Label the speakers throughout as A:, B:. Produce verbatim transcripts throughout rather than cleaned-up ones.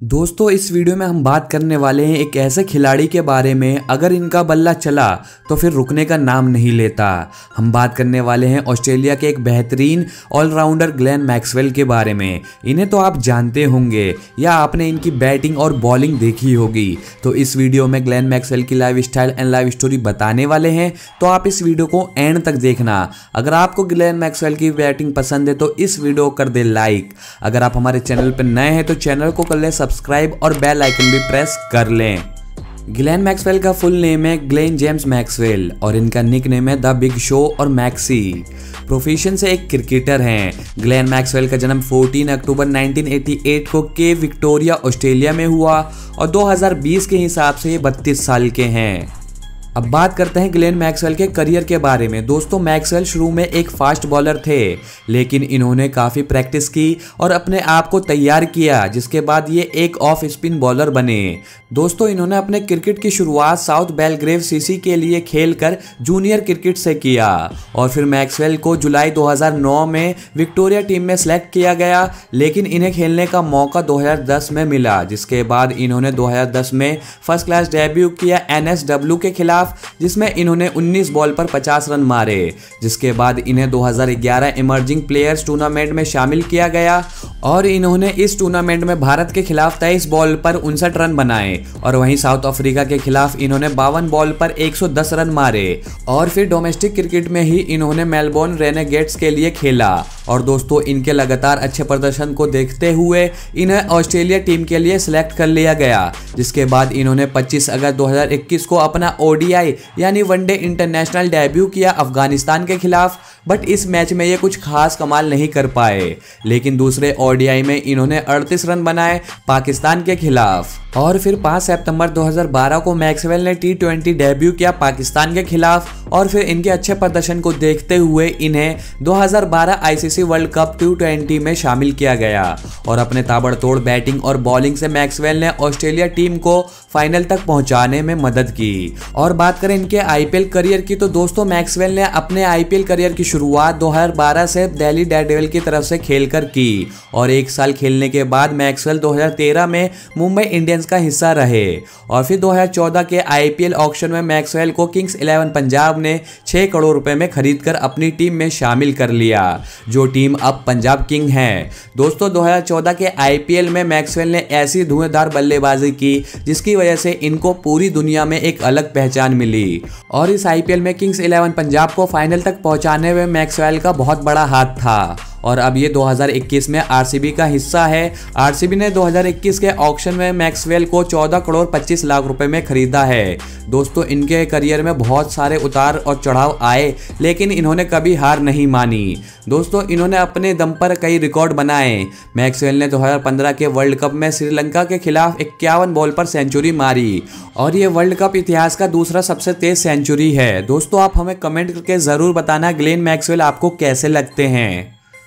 A: दोस्तों इस वीडियो में हम बात करने वाले हैं एक ऐसे खिलाड़ी के बारे में, अगर इनका बल्ला चला तो फिर रुकने का नाम नहीं लेता। हम बात करने वाले हैं ऑस्ट्रेलिया के एक बेहतरीन ऑलराउंडर ग्लेन मैक्सवेल के बारे में। इन्हें तो आप जानते होंगे या आपने इनकी बैटिंग और बॉलिंग देखी होगी। तो इस वीडियो में ग्लेन मैक्सवेल की life style and life story बताने वाले हैं, तो आप इस वीडियो को एंड तक देखना। अगर आपको ग्लेन मैक्सवेल की बैटिंग पसंद है तो इस वीडियो को कर दे लाइक। अगर आप हमारे चैनल पर नए हैं तो चैनल को कर ले सब्सक्राइब और बेल आइकन भी प्रेस कर लें। ग्लेन मैक्सवेल का फुल नेम है ग्लेन जेम्स मैक्सवेल और इनका निक नेम है द बिग शो और मैक्सी। प्रोफेशन से एक क्रिकेटर हैं। ग्लेन मैक्सवेल का जन्म चौदह अक्टूबर उन्नीस सौ अट्ठासी को के विक्टोरिया ऑस्ट्रेलिया में हुआ और दो हज़ार बीस के हिसाब से ये बत्तीस साल के हैं। अब बात करते हैं ग्लेन मैक्सवेल के करियर के बारे में। दोस्तों मैक्सवेल शुरू में एक फास्ट बॉलर थे, लेकिन इन्होंने काफ़ी प्रैक्टिस की और अपने आप को तैयार किया, जिसके बाद ये एक ऑफ स्पिन बॉलर बने। दोस्तों इन्होंने अपने क्रिकेट की शुरुआत साउथ बेलग्रेव सीसी के लिए खेलकर जूनियर क्रिकेट से किया और फिर मैक्सवेल को जुलाई दो हज़ार नौ में विक्टोरिया टीम में सेलेक्ट किया गया, लेकिन इन्हें खेलने का मौका दो हज़ार दस में मिला, जिसके बाद इन्होंने दो हज़ार दस में फर्स्ट क्लास डेब्यू किया एन एस डब्ल्यू के खिलाफ, जिसमें इन्होंने उन्नीस बॉल पर पचास रन मारे। जिसके बाद इन्हें दो हज़ार ग्यारह इमर्जिंग प्लेयर्स टूर्नामेंट में शामिल किया गया और इन्होंने इस टूर्नामेंट में भारत के खिलाफ तेईस बॉल पर उनसठ रन बनाए और वहीं साउथ अफ्रीका के खिलाफ इन्होंने बावन बॉल पर एक सौ दस रन मारे और फिर डोमेस्टिक क्रिकेट में ही इन्होंने मेलबोर्न रेनेगेड्स के लिए खेला। और दोस्तों इनके लगातार अच्छे प्रदर्शन को देखते हुए इन्हें ऑस्ट्रेलिया टीम के लिए सिलेक्ट कर लिया गया, जिसके बाद इन्होंने पच्चीस अगस्त दो हज़ार इक्कीस को अपना ओडीआई यानी वनडे इंटरनेशनल डेब्यू किया अफगानिस्तान के खिलाफ। बट इस मैच में ये कुछ खास कमाल नहीं कर पाए, लेकिन दूसरे ओडीआई में इन्होंने अड़तीस रन बनाए पाकिस्तान के खिलाफ। और फिर पाँच सितंबर दो हज़ार बारह को मैक्सवेल ने टी ट्वेंटी डेब्यू किया पाकिस्तान के खिलाफ और फिर इनके अच्छे प्रदर्शन को देखते हुए इन्हें दो हज़ार बारह ICC world cup T twenty में शामिल किया गया और अपने ताबड़तोड़ बैटिंग और बॉलिंग से मैक्सवेल ने ऑस्ट्रेलिया टीम को फाइनल तक पहुंचाने में मदद की। और बात करें इनके आईपीएल करियर की तो दोस्तों मैक्सवेल ने अपने आईपीएल करियर की शुरुआत दो हज़ार बारह से दिल्ली डेयरडेविल की तरफ से खेलकर की और एक साल खेलने के बाद मैक्सवेल दो हज़ार तेरह में मुंबई इंडियंस का हिस्सा रहे और फिर दो हज़ार चौदह के आईपीएल ऑक्शन में मैक्सवेल को किंग्स इलेवन पंजाब ने छह करोड़ रुपए में खरीदकर अपनी टीम में शामिल कर लिया, जो टीम अब पंजाब किंग है। दोस्तों दो हज़ार चौदह के आईपीएल में मैक्सवेल ने ऐसी धुआंधार बल्लेबाजी की जिसकी वजह से इनको पूरी दुनिया में एक अलग पहचान मिली और इस आईपीएल में किंग्स इलेवन पंजाब को फाइनल तक पहुंचाने में मैक्सवेल का बहुत बड़ा हाथ था। और अब ये दो हज़ार इक्कीस में आरसीबी का हिस्सा है। आरसीबी ने दो हज़ार इक्कीस के ऑक्शन में मैक्सवेल को चौदह करोड़ पच्चीस लाख रुपए में खरीदा है। दोस्तों इनके करियर में बहुत सारे उतार और चढ़ाव आए, लेकिन इन्होंने कभी हार नहीं मानी। दोस्तों इन्होंने अपने दम पर कई रिकॉर्ड बनाए। मैक्सवेल ने दो हज़ार पंद्रह के वर्ल्ड कप में श्रीलंका के खिलाफ इक्यावन बॉल पर सेंचुरी मारी और ये वर्ल्ड कप इतिहास का दूसरा सबसे तेज सेंचुरी है। दोस्तों आप हमें कमेंट करके जरूर बताना ग्लेन मैक्सवेल आपको कैसे लगते हैं।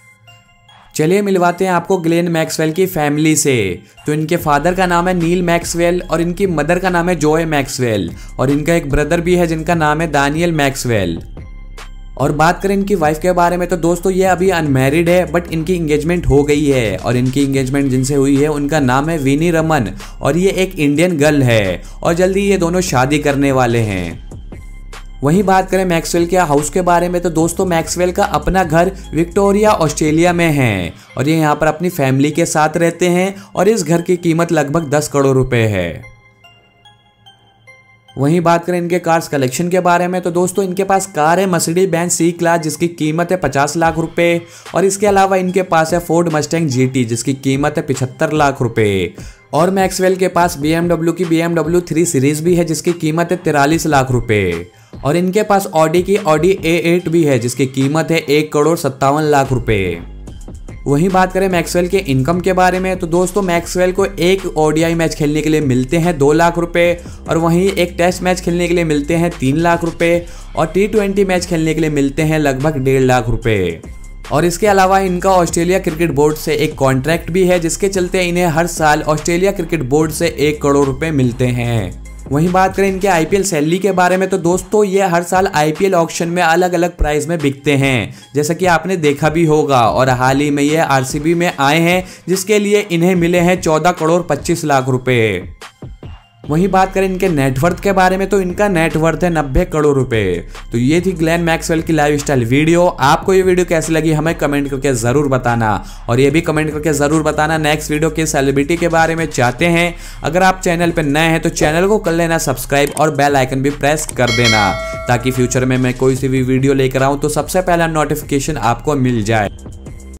A: चलिए मिलवाते हैं आपको ग्लेन मैक्सवेल की फैमिली से। तो इनके फादर का नाम है नील मैक्सवेल और इनकी मदर का नाम है जोए मैक्सवेल और इनका एक ब्रदर भी है जिनका नाम है दानियल मैक्सवेल। और बात करें इनकी वाइफ के बारे में तो दोस्तों ये अभी अनमैरिड है, बट इनकी इंगेजमेंट हो गई है और इनकी इंगेजमेंट जिनसे हुई है उनका नाम है विनी रमन और ये एक इंडियन गर्ल है और जल्दी ये दोनों शादी करने वाले हैं। वहीं बात करें मैक्सवेल के हाउस के बारे में तो दोस्तों मैक्सवेल का अपना घर विक्टोरिया ऑस्ट्रेलिया में है और ये यहाँ पर अपनी फैमिली के साथ रहते हैं और इस घर की कीमत लगभग दस करोड़ रुपए है। वहीं बात करें इनके कार्स कलेक्शन के बारे में तो दोस्तों इनके पास कार है मर्सिडीज बेंज सी क्लास जिसकी कीमत है पचास लाख रुपए और इसके अलावा इनके पास है फोर्ड मस्टैंग जीटी जिसकी कीमत है पिछहत्तर लाख रुपए और मैक्सवेल के पास बीएमडब्ल्यू की बीएमडब्ल्यू थ्री सीरीज भी है जिसकी कीमत है तिरालीस लाख रुपए और इनके पास ऑडी की ऑडी ए एट भी है जिसकी कीमत है एक करोड़ सत्तावन लाख रुपए। वहीं बात करें मैक्सवेल के इनकम के बारे में तो दोस्तों मैक्सवेल को एक ओडीआई मैच खेलने के लिए मिलते हैं दो लाख रुपए और वहीं एक टेस्ट मैच खेलने के लिए मिलते हैं तीन लाख रुपए और टी ट्वेंटी मैच खेलने के लिए मिलते हैं लगभग डेढ़ लाख रुपए। और इसके अलावा इनका ऑस्ट्रेलिया क्रिकेट बोर्ड से एक कॉन्ट्रैक्ट भी है जिसके चलते इन्हें हर साल ऑस्ट्रेलिया क्रिकेट बोर्ड से एक करोड़ रुपए मिलते हैं। वहीं बात करें इनके आईपीएल सैलरी के बारे में तो दोस्तों ये हर साल आईपीएल ऑक्शन में अलग अलग प्राइस में बिकते हैं, जैसा कि आपने देखा भी होगा। और हाल ही में ये आरसीबी में आए हैं, जिसके लिए इन्हें मिले हैं चौदह करोड़ पच्चीस लाख रुपए। वहीं बात करें इनके नेटवर्थ के बारे में तो इनका नेटवर्थ है नब्बे करोड़ रुपए। तो ये थी ग्लेन मैक्सवेल की लाइफस्टाइल वीडियो। आपको ये वीडियो कैसी लगी हमें कमेंट करके जरूर बताना, और ये भी कमेंट करके जरूर बताना नेक्स्ट वीडियो के सेलिब्रिटी के बारे में चाहते हैं। अगर आप चैनल पर नए हैं तो चैनल को कर लेना सब्सक्राइब और बेल आइकन भी प्रेस कर देना, ताकि फ्यूचर में मैं कोई सी भी वीडियो लेकर आऊं तो सबसे पहला नोटिफिकेशन आपको मिल जाए।